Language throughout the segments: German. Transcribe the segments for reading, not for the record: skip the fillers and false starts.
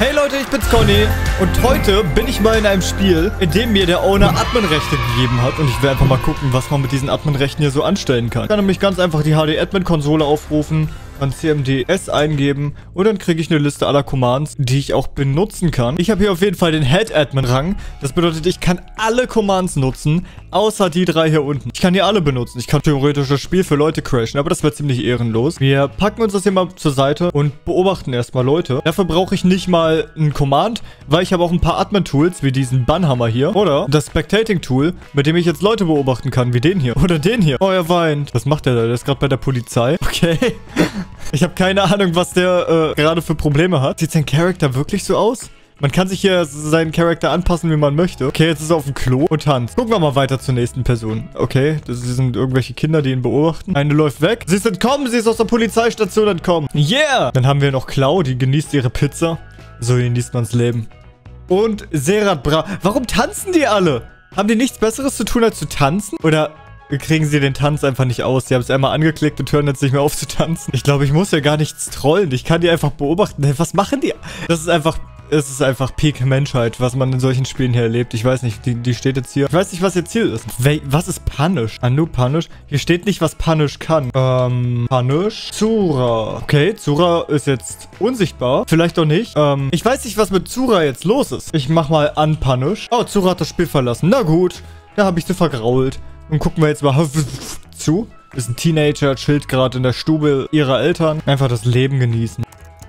Hey Leute, ich bin's Conny und heute bin ich mal in einem Spiel, in dem mir der Owner Admin-Rechte gegeben hat und ich will einfach mal gucken, was man mit diesen Admin-Rechten hier so anstellen kann. Ich kann nämlich ganz einfach die HD-Admin-Konsole aufrufen, dann CMDS eingeben und dann kriege ich eine Liste aller Commands, die ich auch benutzen kann. Ich habe hier auf jeden Fall den Head-Admin-Rang. Das bedeutet, ich kann alle Commands nutzen, außer die drei hier unten. Ich kann die alle benutzen. Ich kann theoretisch das Spiel für Leute crashen, aber das wäre ziemlich ehrenlos. Wir packen uns das hier mal zur Seite und beobachten erstmal Leute. Dafür brauche ich nicht mal ein Command, weil ich habe auch ein paar Admin-Tools, wie diesen Bannhammer hier. Oder das Spectating-Tool, mit dem ich jetzt Leute beobachten kann, wie den hier. Oder den hier. Oh, er weint. Was macht der da? Der ist gerade bei der Polizei. Okay. Ich habe keine Ahnung, was der gerade für Probleme hat. Sieht sein Charakter wirklich so aus? Man kann sich hier seinen Charakter anpassen, wie man möchte. Okay, jetzt ist er auf dem Klo und tanzt. Gucken wir mal weiter zur nächsten Person. Okay, das sind irgendwelche Kinder, die ihn beobachten. Eine läuft weg. Sie ist entkommen, sie ist aus der Polizeistation entkommen. Yeah! Dann haben wir noch Clau, die genießt ihre Pizza. So genießt man's Leben. Und Serat Bra. Warum tanzen die alle? Haben die nichts Besseres zu tun, als zu tanzen? Oder kriegen sie den Tanz einfach nicht aus? Sie haben es einmal angeklickt und hören jetzt nicht mehr auf zu tanzen. Ich glaube, ich muss ja gar nichts trollen. Ich kann die einfach beobachten. Hey, was machen die? Das ist einfach... Es ist einfach Peak Menschheit, was man in solchen Spielen hier erlebt. Ich weiß nicht, die steht jetzt hier. Ich weiß nicht, was ihr Ziel ist. Was ist Punish? Anu Punish? Hier steht nicht, was Punish kann. Punish. Zura. Okay, Zura ist jetzt unsichtbar. Vielleicht auch nicht. Ich weiß nicht, was mit Zura jetzt los ist. Ich mach mal Unpunish. Oh, Zura hat das Spiel verlassen. Na gut. Da habe ich sie vergrault. Und gucken wir jetzt mal zu. Ist ein Teenager, chillt gerade in der Stube ihrer Eltern. Einfach das Leben genießen.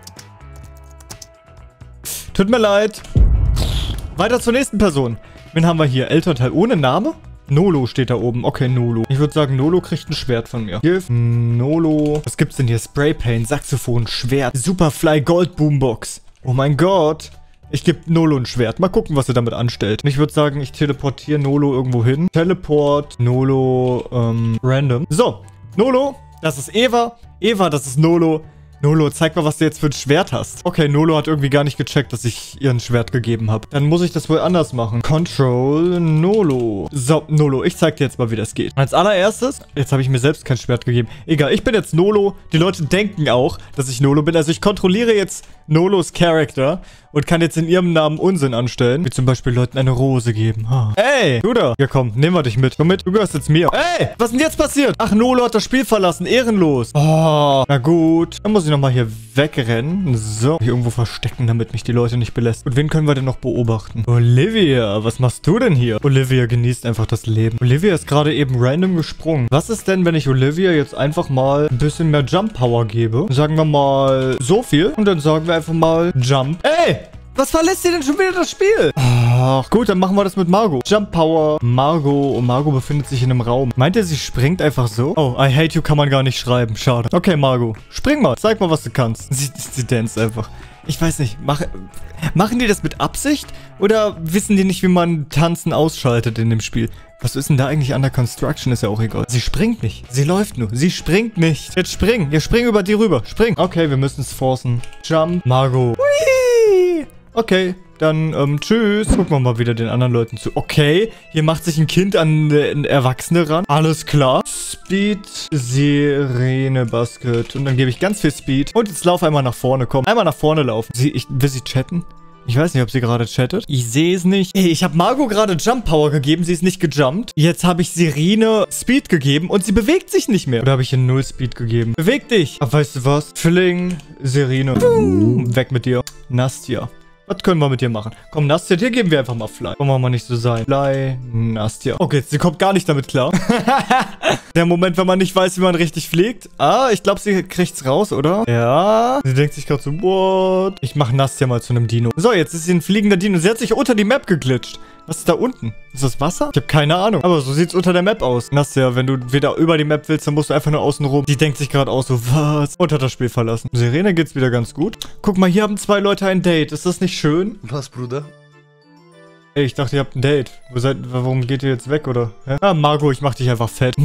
Tut mir leid. Weiter zur nächsten Person. Wen haben wir hier? Elternteil ohne Name? Nolo steht da oben. Okay, Nolo. Ich würde sagen, Nolo kriegt ein Schwert von mir. Hier, Nolo. Was gibt's denn hier? Spraypaint, Saxophon, Schwert, Superfly Gold Boombox. Oh mein Gott. Ich gebe Nolo ein Schwert. Mal gucken, was er damit anstellt. Und ich würde sagen, ich teleportiere Nolo irgendwo hin. Teleport, Nolo, random. So, Nolo, das ist Eva. Eva, das ist Nolo. Nolo, zeig mal, was du jetzt für ein Schwert hast. Okay, Nolo hat irgendwie gar nicht gecheckt, dass ich ihr ein Schwert gegeben habe. Dann muss ich das wohl anders machen. Control Nolo. So, Nolo, ich zeig dir jetzt mal, wie das geht. Als allererstes, jetzt habe ich mir selbst kein Schwert gegeben. Egal, ich bin jetzt Nolo. Die Leute denken auch, dass ich Nolo bin. Also ich kontrolliere jetzt Nolos Charakter und kann jetzt in ihrem Namen Unsinn anstellen. Wie zum Beispiel Leuten eine Rose geben. Ey, du da. Ja komm, nehmen wir dich mit. Komm mit, du gehörst jetzt mir. Ey, was ist denn jetzt passiert? Ach, Nolo hat das Spiel verlassen. Ehrenlos. Oh, na gut. Dann muss ich nochmal hier wegrennen. So, hier irgendwo verstecken, damit mich die Leute nicht belässt. Und wen können wir denn noch beobachten? Olivia, was machst du denn hier? Olivia genießt einfach das Leben. Olivia ist gerade eben random gesprungen. Was ist denn, wenn ich Olivia jetzt einfach mal ein bisschen mehr Jump Power gebe? Sagen wir mal so viel. Und dann sagen wir einfach mal Jump. Ey! Was verlässt ihr denn schon wieder das Spiel? Ach, gut, dann machen wir das mit Margot. Jump Power. Margot. Und Margot befindet sich in einem Raum. Meint ihr, sie springt einfach so? Oh, I hate you kann man gar nicht schreiben. Schade. Okay, Margot. Spring mal. Zeig mal, was du kannst. Sie danst einfach. Ich weiß nicht. Machen die das mit Absicht? Oder wissen die nicht, wie man Tanzen ausschaltet in dem Spiel? Was ist denn da eigentlich an der Construction? Ist ja auch egal. Sie springt nicht. Sie läuft nur. Sie springt nicht. Jetzt spring. Ja, spring über die rüber. Spring. Okay, wir müssen es forcen. Jump. Margot. Hui. Okay, dann, tschüss. Gucken wir mal wieder den anderen Leuten zu. Okay, hier macht sich ein Kind an einen Erwachsene ran. Alles klar. Speed, Sirene, Basket. Und dann gebe ich ganz viel Speed. Und jetzt lauf einmal nach vorne. Komm, einmal nach vorne laufen. Will sie chatten? Ich weiß nicht, ob sie gerade chattet. Ich sehe es nicht. Ey, ich habe Margot gerade Jump Power gegeben. Sie ist nicht gejumpt. Jetzt habe ich Sirene Speed gegeben und sie bewegt sich nicht mehr. Oder habe ich ihr 0 Speed gegeben? Beweg dich. Aber weißt du was? Fling, Sirene. Weg mit dir. Nastja. Was können wir mit dir machen? Komm, Nastja, dir geben wir einfach mal Fly. Wollen wir mal nicht so sein. Fly, Nastja. Okay, sie kommt gar nicht damit klar. Der Moment, wenn man nicht weiß, wie man richtig fliegt. Ah, ich glaube, sie kriegt's raus, oder? Ja. Sie denkt sich gerade so, what? Ich mache Nastja mal zu einem Dino. So, jetzt ist sie ein fliegender Dino. Sie hat sich unter die Map geglitscht. Was ist da unten? Ist das Wasser? Ich habe keine Ahnung. Aber so sieht's unter der Map aus. Nastja, wenn du wieder über die Map willst, dann musst du einfach nur außen rum. Die denkt sich gerade aus so, was? Und hat das Spiel verlassen. Sirene geht's wieder ganz gut. Guck mal, hier haben 2 Leute ein Date. Ist das nicht schön? Was, Bruder? Ey, ich dachte, ihr habt ein Date. Warum geht ihr jetzt weg, oder? Ja? Ah, Margot, ich mach dich einfach fett.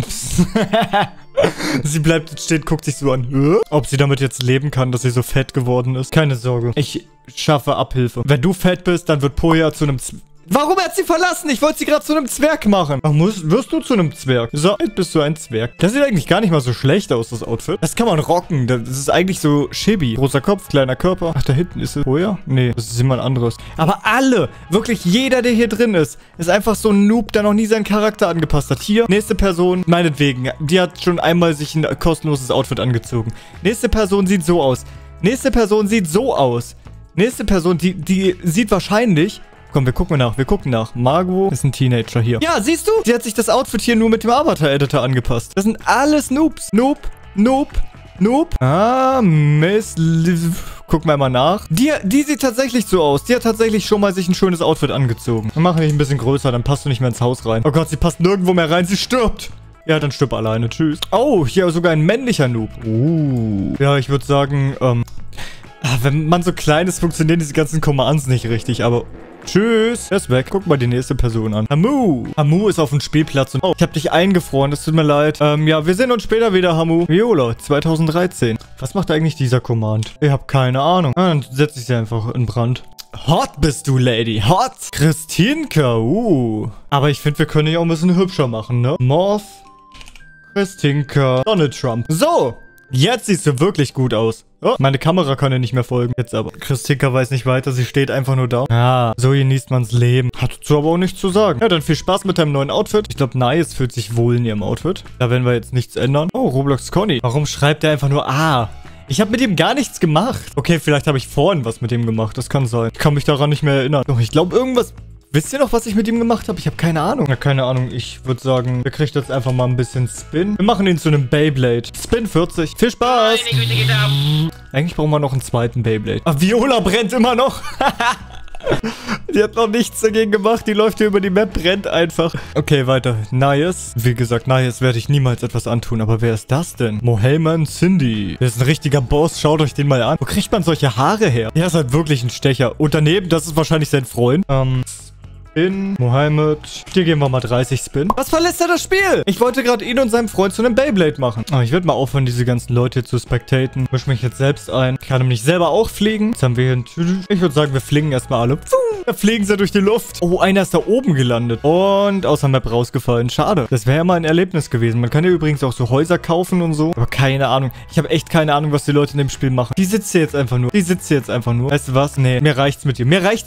Sie bleibt jetzt stehen, guckt sich so an. Ob sie damit jetzt leben kann, dass sie so fett geworden ist? Keine Sorge. Ich schaffe Abhilfe. Wenn du fett bist, dann wird Poja zu einem Warum hat sie verlassen? Ich wollte sie gerade zu einem Zwerg machen. Ach, wirst du zu einem Zwerg? So, jetzt bist du ein Zwerg. Das sieht eigentlich gar nicht mal so schlecht aus, das Outfit. Das kann man rocken. Das ist eigentlich so chibi. Großer Kopf, kleiner Körper. Ach, da hinten ist es. Woher? Nee, das ist jemand anderes. Aber alle, wirklich jeder, der hier drin ist einfach so ein Noob, der noch nie seinen Charakter angepasst hat. Hier, nächste Person, meinetwegen, die hat schon einmal sich ein kostenloses Outfit angezogen. Nächste Person sieht so aus. Nächste Person sieht so aus. Nächste Person, die sieht wahrscheinlich... Komm, wir gucken nach. Margot ist ein Teenager hier. Ja, siehst du? Sie hat sich das Outfit hier nur mit dem Avatar-Editor angepasst. Das sind alles Noobs. Noob. Ah, Mist. Guck mal nach. Die sieht tatsächlich so aus. Die hat tatsächlich schon mal sich ein schönes Outfit angezogen. Dann machen wir dich ein bisschen größer, dann passt du nicht mehr ins Haus rein. Oh Gott, sie passt nirgendwo mehr rein. Sie stirbt. Ja, dann stirb alleine. Tschüss. Oh, hier sogar ein männlicher Noob. Ja, ich würde sagen, wenn man so klein ist, funktionieren diese ganzen Commands nicht richtig, aber... Tschüss. Er ist weg. Guck mal die nächste Person an. Hamu. Hamu ist auf dem Spielplatz und... Oh, ich habe dich eingefroren. Das tut mir leid. Ja, wir sehen uns später wieder, Hamu. Viola, 2013. Was macht eigentlich dieser Command? Ich habe keine Ahnung. Ah, dann setze ich sie einfach in Brand. Hot bist du, Lady. Hot. Christinka. Aber ich finde, wir können dich auch ein bisschen hübscher machen, ne? Morph. Christinka. Donald Trump. So. Jetzt siehst du wirklich gut aus. Oh, meine Kamera kann ja nicht mehr folgen. Jetzt aber. Christinka weiß nicht weiter. Sie steht einfach nur da. Ah, so genießt man's Leben. Hat dazu aber auch nichts zu sagen. Ja, dann viel Spaß mit deinem neuen Outfit. Ich glaube, Nice fühlt sich wohl in ihrem Outfit. Da werden wir jetzt nichts ändern. Oh, Roblox Conny. Warum schreibt er einfach nur A? Ich habe mit ihm gar nichts gemacht. Okay, vielleicht habe ich vorhin was mit ihm gemacht. Das kann sein. Ich kann mich daran nicht mehr erinnern. Doch, ich glaube, irgendwas... Wisst ihr noch, was ich mit ihm gemacht habe? Ich habe keine Ahnung. Ja, keine Ahnung. Ich würde sagen, wir kriegen jetzt einfach mal ein bisschen Spin. Wir machen ihn zu einem Beyblade. Spin 40. Viel Spaß. Meine Güte, geht ab. Eigentlich brauchen wir noch einen zweiten Beyblade. Ah, Viola brennt immer noch. Die hat noch nichts dagegen gemacht. Die läuft hier über die Map, brennt einfach. Okay, weiter. Nias. Wie gesagt, Nias werde ich niemals etwas antun. Aber wer ist das denn? Mohelman Cindy. Der ist ein richtiger Boss. Schaut euch den mal an. Wo kriegt man solche Haare her? Der ist halt wirklich ein Stecher. Und daneben, das ist wahrscheinlich sein Freund. Spin, Mohammed. Hier geben wir mal 30 Spin. Was verlässt er das Spiel? Ich wollte gerade ihn und seinem Freund zu einem Beyblade machen. Aber ich werde mal aufhören, diese ganzen Leute hier zu spectaten. Misch mich jetzt selbst ein. Ich kann nämlich selber auch fliegen. Jetzt haben wir hier ein... Ich würde sagen, wir fliegen erstmal alle. Da fliegen sie durch die Luft. Oh, einer ist da oben gelandet. Und aus der Map rausgefallen. Schade. Das wäre ja mal ein Erlebnis gewesen. Man kann ja übrigens auch so Häuser kaufen und so. Aber keine Ahnung. Ich habe echt keine Ahnung, was die Leute in dem Spiel machen. Die sitzt hier jetzt einfach nur. Weißt du was? Nee, mir reicht's mit dir.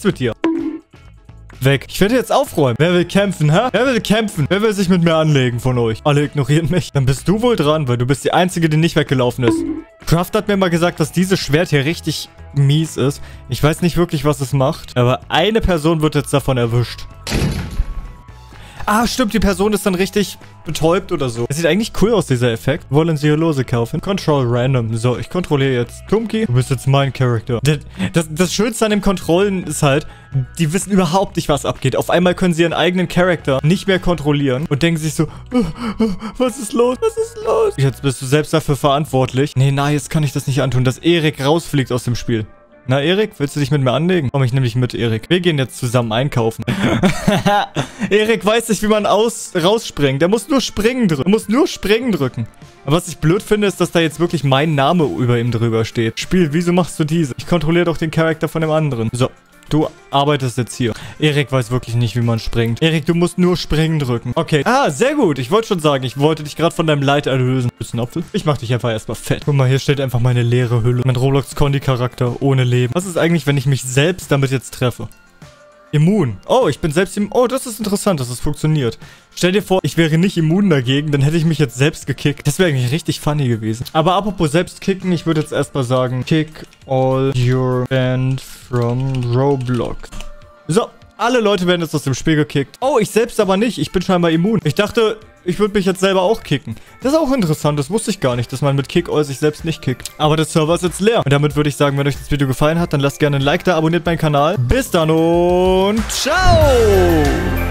Weg. Ich werde jetzt aufräumen. Wer will kämpfen, hä? Wer will kämpfen? Wer will sich mit mir anlegen von euch? Alle ignorieren mich. Dann bist du wohl dran, weil du bist die Einzige, die nicht weggelaufen ist. Craft hat mir mal gesagt, dass dieses Schwert hier richtig mies ist. Ich weiß nicht wirklich, was es macht. Aber eine Person wird jetzt davon erwischt. Ah, stimmt, die Person ist dann richtig betäubt oder so. Es sieht eigentlich cool aus, dieser Effekt. Wollen Sie hier Lose kaufen? Control Random. So, ich kontrolliere jetzt Tumki. Du bist jetzt mein Charakter. Das Schönste an dem Kontrollen ist halt, die wissen überhaupt nicht, was abgeht. Auf einmal können sie ihren eigenen Charakter nicht mehr kontrollieren und denken sich so, was ist los? Jetzt bist du selbst dafür verantwortlich. Nee, jetzt kann ich das nicht antun, dass Erik rausfliegt aus dem Spiel. Na, Erik, willst du dich mit mir anlegen? Komm, ich nehme dich mit, Erik. Wir gehen jetzt zusammen einkaufen. Erik weiß nicht, wie man rausspringt. Der muss nur springen drücken. Aber was ich blöd finde, ist, dass da jetzt wirklich mein Name über ihm drüber steht. Spiel, wieso machst du diese? Ich kontrolliere doch den Charakter von dem anderen. So. Du arbeitest jetzt hier. Erik weiß wirklich nicht, wie man springt. Erik, du musst nur springen drücken. Okay. Ah, sehr gut. Ich wollte schon sagen, ich wollte dich gerade von deinem Leid erlösen. Bist du ein Apfel? Ich mach dich einfach erstmal fett. Guck mal, hier steht einfach meine leere Hülle. Mein Roblox-Conny-Charakter ohne Leben. Was ist eigentlich, wenn ich mich selbst damit jetzt treffe? Immun. Oh, ich bin selbst immun. Oh, das ist interessant, dass das funktioniert. Stell dir vor, ich wäre nicht immun dagegen, dann hätte ich mich jetzt selbst gekickt. Das wäre eigentlich richtig funny gewesen. Aber apropos selbst kicken, ich würde jetzt erstmal sagen, kick all your band from Roblox. So, alle Leute werden jetzt aus dem Spiel gekickt. Oh, ich selbst aber nicht. Ich bin scheinbar immun. Ich dachte, ich würde mich jetzt selber auch kicken. Das ist auch interessant. Das wusste ich gar nicht, dass man mit Kick All sich selbst nicht kickt. Aber der Server ist jetzt leer. Und damit würde ich sagen, wenn euch das Video gefallen hat, dann lasst gerne ein Like da, abonniert meinen Kanal. Bis dann und ciao!